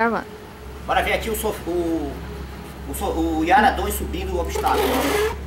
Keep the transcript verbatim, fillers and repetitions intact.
Gravando. Bora ver aqui o, sof... o... o, so... o Yara dois subindo o obstáculo.